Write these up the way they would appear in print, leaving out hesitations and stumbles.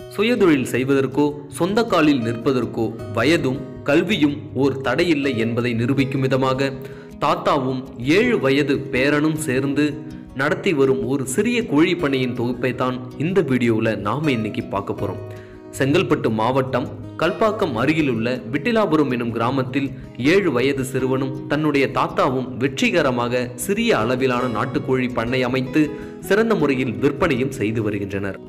சுயதொழில் செய்வதற்கோ சொந்த காலில் நிற்பதற்கோ வயதும் கல்வியும் ஓர் தடையில்லை என்பதை நிரூபிக்கும் விதமாக தாத்தாவும் 7 வயது பேரனும் சேர்ந்து நடத்தி வரும் ஒரு சிறிய கோழி பண்ணையின் தொகுப்பை தான் இந்த வீடியோவில் நாம் இன்னைக்கு பார்க்க போகிறோம். செங்கல்பட்டு மாவட்டம் கல்பாக்கம் அருகிலுள்ள விட்டிலாபுரம் எனும் கிராமத்தில் 7 வயது சிறுவனும் தன்னுடைய தாத்தாவும் வெற்றிகரமாக சிறிய அளவிலான நாட்டுக்கோழி பண்ணை அமைத்து சிறந்த முறையில் விற்பனையும் செய்து வருகின்றனர்.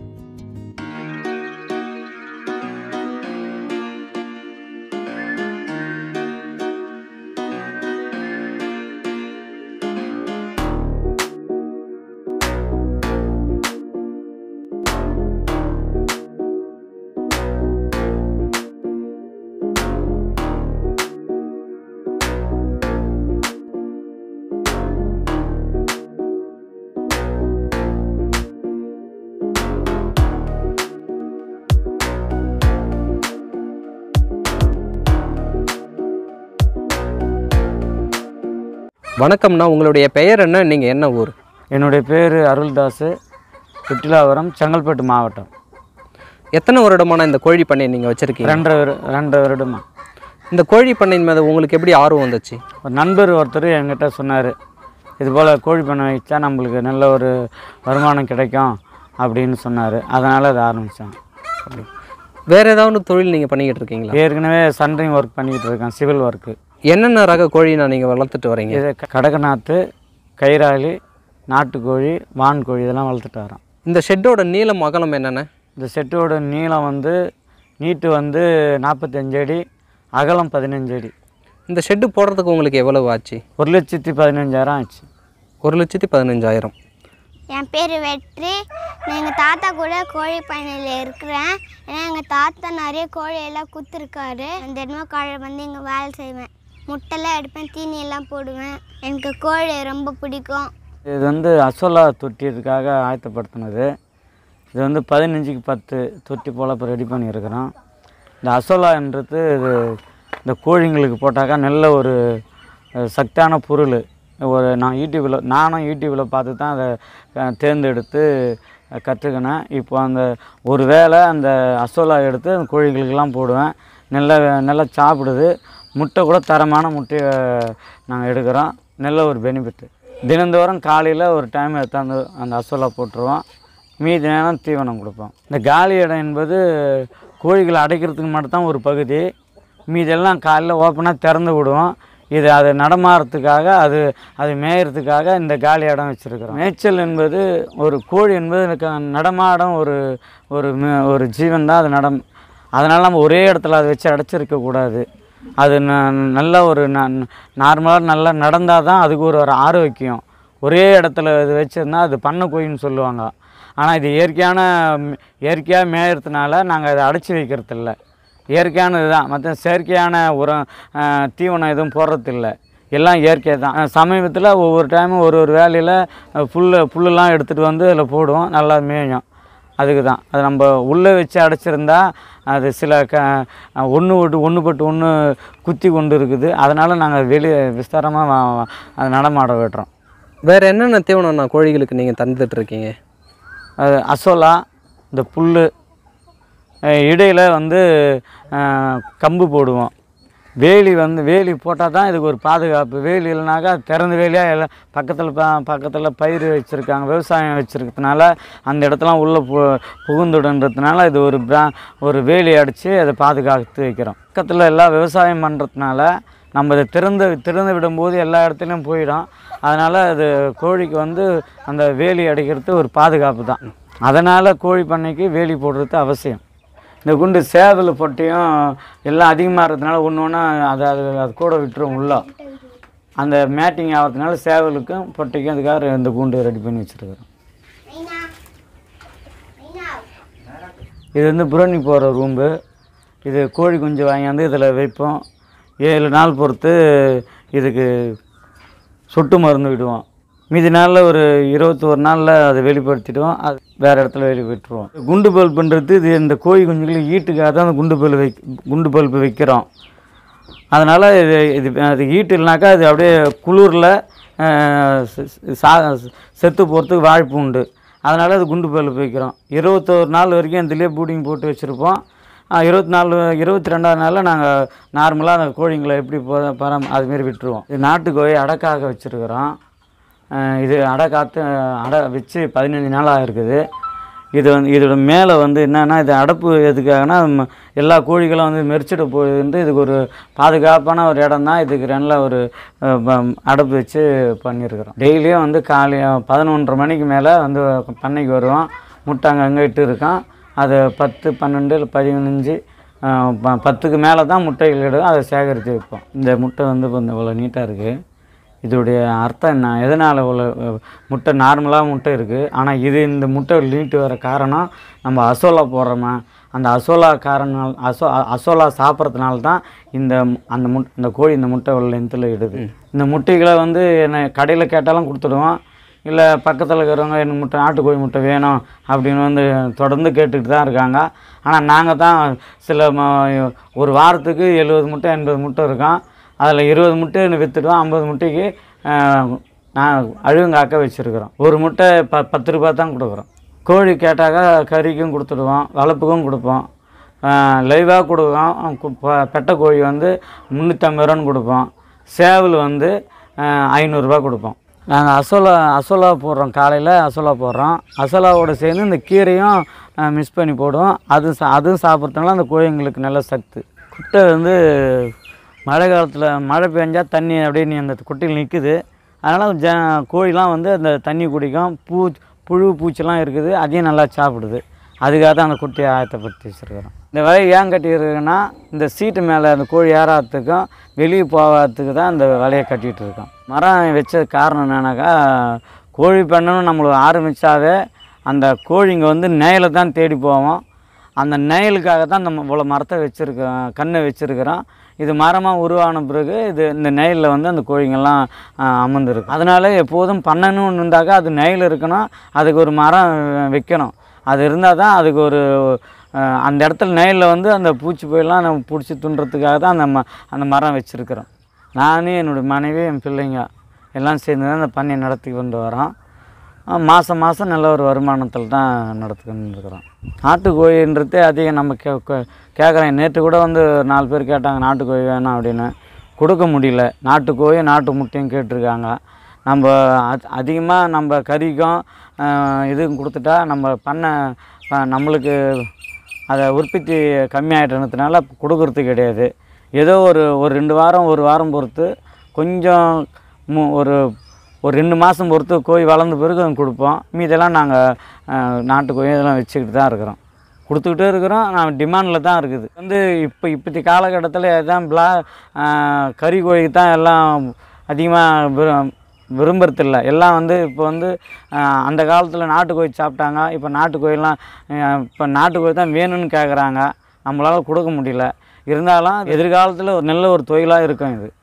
வணக்கம்ண்ணா, உங்களுடைய பெயர் என்ன, நீங்கள் என்ன ஊர்? என்னுடைய பேர் அருள்தாஸ், விட்டிலாபுரம், செங்கல்பட்டு மாவட்டம். எத்தனை வருடமான இந்த கோழி பண்ணை நீங்கள் வச்சுருக்கீங்க? 2 வருடமா. இந்த கோழி பண்ணையின் மீது உங்களுக்கு எப்படி ஆர்வம் வந்துச்சு? ஒரு நண்பர் ஒருத்தர் என்கிட்ட சொன்னார், இதுபோல் கோழி பண்ணை வச்சா நம்மளுக்கு நல்ல ஒரு வருமானம் கிடைக்கும் அப்படின்னு சொன்னார். அதனால் அதை ஆரம்பித்தோம். அப்படி வேறு ஏதாவது தொழில் நீங்கள் பண்ணிக்கிட்டு இருக்கீங்களா? ஏற்கனவே சன்ட்ரிங் ஒர்க் பண்ணிக்கிட்டு இருக்கேன், சிவில் ஒர்க்கு. என்னென்ன ரக கோழினா நீங்கள் வளர்த்துட்டு வரீங்க? இது கடகநாத்து, கைராளி, நாட்டுக்கோழி, வான்கோழி இதெல்லாம் வளர்த்துட்டு வரோம். இந்த ஷெட்டோட நீளம் அகலம் என்னென்ன? இந்த செட்டோட நீளம் நீட்டு 45 அடி, அகலம் 15 அடி. இந்த ஷெட்டு போடுறதுக்கு உங்களுக்கு எவ்வளவு ஆச்சு? 1,15,000 ஆச்சு. 1,15,000. என் பேர் வெற்றி. நான் எங்கள் தாத்தா கூட கோழி பண்ணையில் இருக்கிறேன். ஏன்னா எங்கள் தாத்தா நிறைய கோழியெல்லாம் குத்துருக்காரு. அந்த இடமா காலையில் இங்கே வேலை செய்வேன், முட்டைலாம் எடுப்பேன், தீனியெல்லாம் போடுவேன். எனக்கு கோழி ரொம்ப பிடிக்கும். இது அசோலா தொட்டியதுக்காக ஆயத்தப்படுத்தினது. இது 15க்கு 10 தொட்டி போல் இப்போ ரெடி பண்ணியிருக்கிறோம். இந்த அசோலான்றது இந்த கோழிங்களுக்கு போட்டாக்கா நல்ல ஒரு சக்தியான பொருள். நானும் யூடியூப்பில் பார்த்து தான் அதை தேர்ந்தெடுத்து கற்றுக்கினேன். இப்போ ஒரு வேளை அந்த அசோலா எடுத்து அந்த கோழிகளுக்கெல்லாம் போடுவேன். நல்லா சாப்பிடுது. முட்டை கூட தரமான முட்டையை நாங்கள் எடுக்கிறோம். நல்ல ஒரு பெனிஃபிட்டு. தினந்தோறும் காலையில் ஒரு டைம் எடுத்தாந்து அந்த அசோலா போட்டுருவோம். மீதி நேரம் தீவனம் கொடுப்போம். இந்த காலி இடம் என்பது கோழிகளை அடைக்கிறதுக்கு மட்டும்தான் ஒரு பகுதி. மீதெல்லாம் காலையில் ஓப்பனாக திறந்து விடுவோம். அது நடமாடுறதுக்காக, அது மேயறதுக்காக இந்த காலி இடம் வச்சுருக்கிறோம். மேய்ச்சல் என்பது ஒரு கோழி என்பது நடமாடும் ஒரு ஜீவன் தான். அது அதனால் நம்ம ஒரே இடத்துல அதை வச்சு அடைச்சிருக்கக்கூடாது. அது நல்ல ஒரு நார்மலாக நல்லா நடந்தால் தான் அதுக்கு ஒரு ஆரோக்கியம். ஒரே இடத்துல இது வச்சுருந்தா அது பண்ணை கோழின்னு சொல்லுவாங்க. ஆனால் இது இயற்கையாக மேயறதுனால நாங்கள் அதை அடைச்சி வைக்கிறதில்ல. இயற்கையானது தான். மற்ற செயற்கையான உரம் தீவனம் எதுவும் போடுறதில்ல. எல்லாம் இயற்கை தான். சமீபத்தில் ஒவ்வொரு டைமும் ஒரு வேலையில் புல்லுலாம் எடுத்துகிட்டு அதில் போடுவோம். நல்லா மேயும். அதுக்கு தான். அது நம்ம உள்ளே வச்சு அடைச்சிருந்தா அது சில ஒன்று பட்டு ஒன்று குத்தி கொண்டு இருக்குது. அதனால் நாங்கள் வெளியே விஸ்தாரமாக அதை நடமாட விடுறோம். வேறு என்னென்ன தீவனம்னா கோழிகளுக்கு நீங்கள் தந்துட்டுருக்கீங்க? அது அசோலா, இந்த புல், இடையில் கம்பு போடுவோம். வேலி போட்டால் தான் இதுக்கு ஒரு பாதுகாப்பு. வேலி இல்லைனாக்கா திறந்த வேலியாக எல்லாம் பக்கத்தில் பயிர் வச்சுருக்காங்க, விவசாயம் வச்சுருக்கிறதுனால அந்த இடத்துலாம் உள்ளே புகுந்துடுன்றதுனால இது ஒரு வேலி அடித்து அதை பாதுகாத்து வைக்கிறோம். பக்கத்தில் எல்லாம் விவசாயம் பண்ணுறதுனால நம்ம இதை திறந்து விடும்போது எல்லா இடத்துலையும் போயிடும். அதனால் அது கோழிக்கு அந்த வேலி அடிக்கிறது ஒரு பாதுகாப்பு தான். அதனால் கோழி பண்ணைக்கு வேலி போடுறது அவசியம். இந்த குண்டு சேவல் பொட்டையும் எல்லாம் அதிகமாக இருக்கிறதுனால ஒன்று அது கூட விட்டுரும். உள்ள அந்த மேட்டிங் ஆகிறதுனால சேவலுக்கும் பொட்டைக்கும் அதுக்காக இந்த கூண்டு ரெடி பண்ணி வச்சுருக்கிறோம். இது புரோனி போகிற ரூம்பு. இது கோழி குஞ்சு வாங்கி இதில் வைப்போம். 7 நாள் பொறுத்து இதுக்கு சொட்டு மருந்து விடுவோம். மீதி நாளில் ஒரு 21 நாளில் அதை வெளிப்படுத்திடுவோம். அது வேறு இடத்துல வெளிப்படுத்துவோம். குண்டு பல்புன்றது இந்த கோழி குஞ்சுகளுக்கு ஈட்டுக்காக தான் அந்த குண்டு பல்பு வைக்கிறோம். அதனால் அது ஹீட் இல்லைனாக்கா அது அப்படியே குளிரில் செத்து போகிறதுக்கு வாய்ப்பு உண்டு. அதனால் அது குண்டு பல் வைக்கிறோம். 21 நாள் வரைக்கும் இதுலேயே பூடிங் போட்டு வச்சுருப்போம். 22ஆவது நாளில் நாங்கள் நார்மலாக அந்த கோழிங்களை எப்படி அதுமாரி விட்டுருவோம். இது நாட்டு கோழி அடைக்காக வச்சுருக்குறோம். இது அடை வச்சு 15 நாளாக இருக்குது. இது வந்து இதோட மேலே வந்து என்னென்னா இது அடைப்பு எதுக்காகனா எல்லா கோழிகளும் வந்து மெரிச்சிட போகுதுன்ட்டு இதுக்கு ஒரு பாதுகாப்பான ஒரு இடம் தான். இதுக்கு நல்ல ஒரு அடைப்பு வச்சு பண்ணியிருக்கிறோம். டெய்லியும் வந்து காலையில் 11:30 மணிக்கு மேலே வந்து பண்ணைக்கு வருவோம். முட்டை அங்கே இட்டு இருக்கோம். அது 10, 12 இல்லை 15 10க்கு மேலே தான் முட்டைகள் இடும். அதை சேகரித்து வைப்போம். இந்த முட்டை வந்து இப்போ இவ்வளோ நீட்டாக இருக்குது. இதோடைய அர்த்தம் என்ன, எதனால் இவ்வளோ முட்டை நார்மலாக முட்டை இருக்குது, ஆனால் இந்த முட்டை நீட்டு வர காரணம் நம்ம அசோலா போடுறோமா, அந்த அசோலா சாப்பிட்றதுனால தான் இந்த கோழி இந்த முட்டை இவ்வளோ லென்த்தில் இடுது. இந்த முட்டைகளை வந்து என்ன கடையில் கேட்டாலும் கொடுத்துடுவோம். இல்லை பக்கத்தில் இருக்கிறவங்க எனக்கு முட்டை நாட்டுக்கோழி முட்டை வேணும் அப்படின்னு வந்து தொடர்ந்து கேட்டுக்கிட்டு தான் இருக்காங்க. ஆனால் நாங்கள் தான் ஒரு வாரத்துக்கு 70 முட்டை 80 முட்டை இருக்கோம். அதில் 20 முட்டை விற்றுடுவோம். 50 முட்டைக்கு நான் அழுவங்காக்க வச்சுருக்குறோம். ஒரு முட்டை 10 ரூபா தான் கொடுக்குறோம். கோழி கேட்டாக்கா கறிக்கும் கொடுத்துடுவோம், வளர்ப்புக்கும் கொடுப்போம், லைவாக கொடுப்போம். பெட்டை கோழி வந்து 350 ரூபான்னு கொடுப்போம். சேவல் வந்து 500 ரூபா கொடுப்போம். நாங்கள் அசோலா போடுறோம். காலையில் அசோலா போடுறோம். அசோலாவோடு சேர்ந்து இந்த கீரையும் மிக்ஸ் பண்ணி போடுவோம். அதுவும் சாப்பிட்றதுனால அந்த கோழிங்களுக்கு நல்ல சத்து. குட்டை வந்து மழை காலத்தில் மழை பெஞ்சால் தண்ணி அப்படியே அந்த குட்டையில் நிற்குது. அதனால் கோழிலாம் வந்து அந்த தண்ணி குடிக்கும். புழு பூச்சிலாம் இருக்குது, அதையும் நல்லா சாப்பிடுது. அதுக்காக தான் அந்த குட்டியை ஆயத்தப்படுத்தி வச்சுருக்கிறோம். இந்த வலையை ஏன் கட்டியிருக்குன்னா இந்த சீட்டு மேலே அந்த கோழி ஏறாததுக்கும் வெளியே போகாததுக்கு தான் இந்த வலையை கட்டிகிட்டு இருக்கோம். மரம் வச்ச காரணம் என்னன்னாக்கா, கோழி பண்ணணும் நம்மளுக்கு ஆரம்பித்தாவே அந்த கோழிங்க வந்து நெயலை தான் தேடி போவோம். அந்த நெயலுக்காக தான் இந்த இவ்வளோ மரத்தை கண்ணை வச்சுருக்கிறோம். இது மரமாக உருவான பிறகு இந்த நெயலில் வந்து அந்த கோழிங்கெல்லாம் அமர்ந்துருக்கு. அதனால் எப்போதும் பண்ணணும்னு இருந்தாக்கா அது நெயில் இருக்கணும், அதுக்கு ஒரு மரம் வைக்கணும். அது இருந்தால் தான் அதுக்கு ஒரு அந்த இடத்துல நெயலில் வந்து அந்த பூச்சி போயெல்லாம் நம்ம பிடிச்சி துண்டுறதுக்காக தான் அந்த மரம் வச்சுருக்கிறோம். நானும் என்னுடைய மனைவி என் பிள்ளைங்க எல்லாம் சேர்ந்து தான் அந்த பண்ணையை நடத்தி கொண்டு வரோம். மாதம் நல்ல ஒரு வருமானத்தில் தான் நடத்திக்கிட்டு இருக்கிறோம். நாட்டுக்கோழின்றது அதிகம் நம்ம கேட்குறேன். நேற்று கூட வந்து 4 பேர் கேட்டாங்க நாட்டுக்கோழி வேணும் அப்படின்னு. கொடுக்க முடியல. நாட்டுக்கோழி நாட்டு முட்டையும் கேட்டிருக்காங்க. நம்ம அதிகமாக நம்ம கறிக்கும் இதுவும் கொடுத்துட்டா நம்மளுக்கு அதை உற்பத்தி கம்மியாகிட்டதுனால கொடுக்கறது கிடையாது. ஏதோ ஒரு 2 வாரம் 1 வாரம் பொறுத்து கொஞ்சம் ஒரு 2 மாதம் பொறுத்து கோழி வளர்ந்த பிறகு கொடுப்போம். மீதெல்லாம் நாங்கள் நாட்டுக்கோழி இதெல்லாம் வச்சுக்கிட்டு தான் இருக்கிறோம், கொடுத்துக்கிட்டே இருக்கிறோம். நான் டிமாண்டில் தான் இருக்குது. வந்து இப்போத்தி காலகட்டத்தில் எதான் கறி கோழிக்கு தான் எல்லாம் அதிகமாக விரும்புறதில்ல. எல்லாம் வந்து இப்போ வந்து அந்த காலத்தில் நாட்டுக்கோழி சாப்பிட்டாங்க. இப்போ நாட்டுக்கோழி தான் வேணும்னு கேட்குறாங்க. நம்மளால் கொடுக்க முடியல. இருந்தாலும் எதிர்காலத்தில் நல்ல ஒரு தொழிலாக இருக்கும் இது.